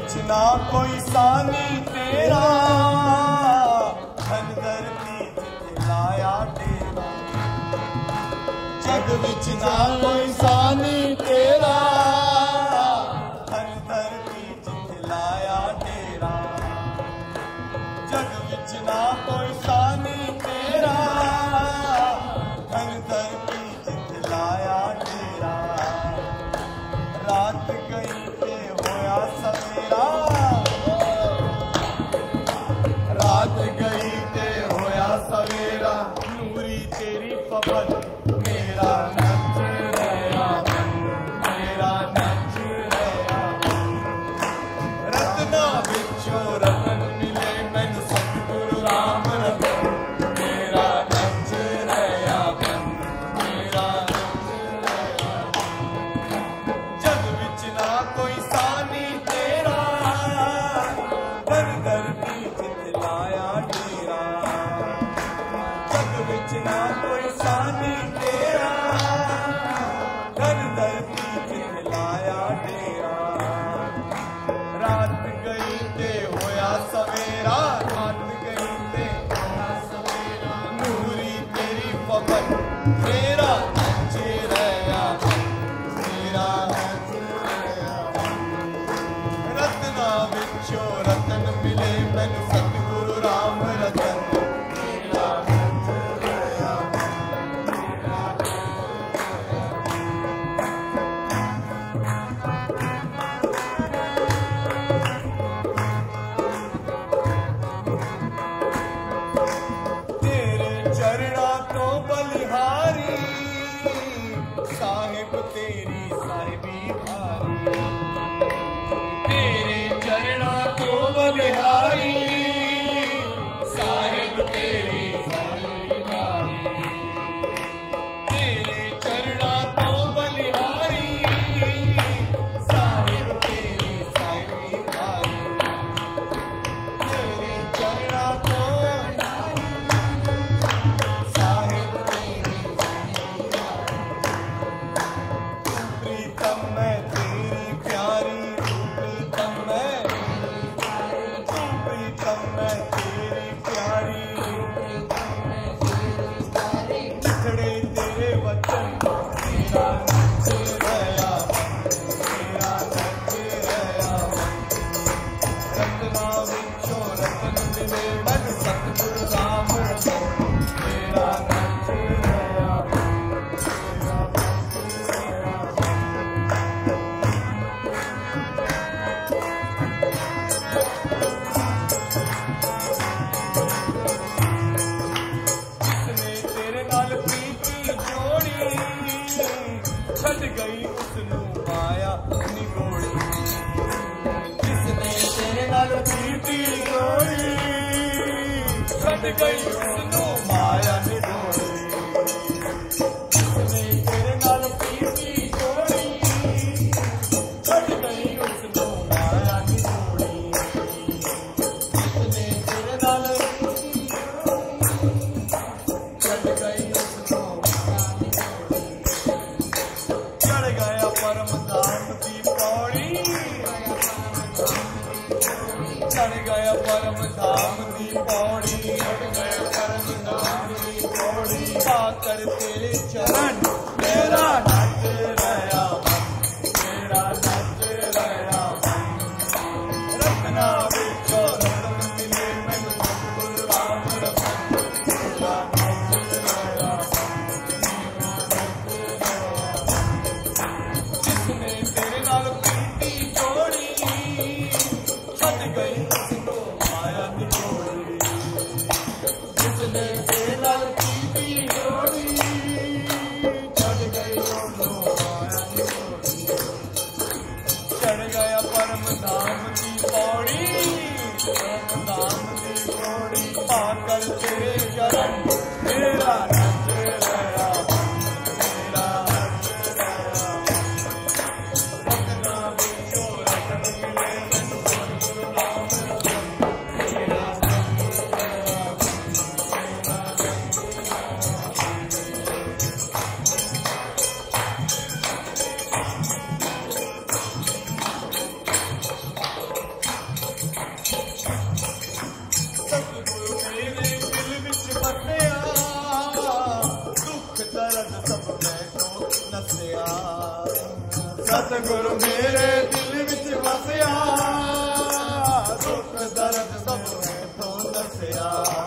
विच ना कोई सानी तेरा, धन धरती जिथे लाया डेरा। जग विच ना कोई सानी तेरा, धन धरती जिथे लाया डेरा। जग विच ना कोई सानी तेरा, धन धरती जिथे लाया डेरा। रात गई ते होया सवेरा, रात गई ते होया सवेरा। नूरी तेरी पवन मेरा नच रहा मन, मेरा नच रहा मन। रत्ना विचों रतन मिले मैनू सतगुरु राम रतन, मेरा नच रहा मन, मेरा नच रहा मन। जग विच ना कोई सानी तेरा, धन धरती जिथे लाया डेरा। जग विच ना कोई सानी तेरा, धन धरती जिथे लाया डेरा। रात गई ते होया सवेरा, रात गई ते होया सवेरा। नूरी तेरी पवन मेरा नच रहा मन, मेरा नच रहा मन। रत्ना विचों रतन मिले मैनू सतगुरु राम रतन, मेरा नच रहा मन, मेरा नच तेरे चरणा तो बलिहारी, साहिब तेरी साहिबी भारी। तेरे चरणा तो बलिहारी, साहिब तेरी साहिबी भारी। तेरे चरणा तो बलिहारी, साहिब तेरी साहिबी भारी। तेरे चरणा तो साहिब तेरी साहिबी भारी। प्रीतम मैं तेरी प्यारी, प्रीतम मैं, प्रीतम मैं तेरी प्यारी। बिछड़े तेरे वचन मेरा नच रहा मन, मेरा नच रहा मन। रत्ना विचों रतन मिले मैनू सतगुरु राम रतन, मेरा नच रहा मन, मेरा नच रहा मन। जिसने तेरे नाल प्रीति जोड़ी, छड़ गई उसनू माया निगोड़ी। जिसने तेरे नाल प्रीति जोड़ी, छड़ गई उसनू माया निगोड़ी। जिसने तेरे नाल प्रीति जोड़ी, छड़ गई उसनू माया निगोड़ी। जिसने तेरे नाल चढ़ गई उसको माया निगोड़ी। चढ़ गया परम धाम की पौड़ी, चढ़ गया परम धाम की पौड़ी, चढ़ गया परम धाम की पौड़ी। पाकर तेरे चरण मेरा नच रहा मन, मेरा नच रहा मन। रत्ना विचों रतन मिले मैनू सतगुरु राम रतन, मेरा नच रहा मन, मेरा नच रहा मन। जिसने तेरे नाल प्रीति जोड़ी, छड़ गई उसको माया निगोड़ी। जिसने तेरे नाल प्रीति जोड़ी, छड़ गई उसको माया निगोड़ी। चढ़ गया परम धाम की पौड़ी, परम धाम की पौड़ी। पाकर तेरे चरण मेरा नच रहा मन, मेरा नच रहा मन। रत्ना विचों रतन मिले मैनू सतगुरु राम रतन, मेरा नच रहा मन, मेरा नच रहा मन। नसिया सतगुरु मेरे दिल विच वसिया दुख दर्द सब मैथों नसिया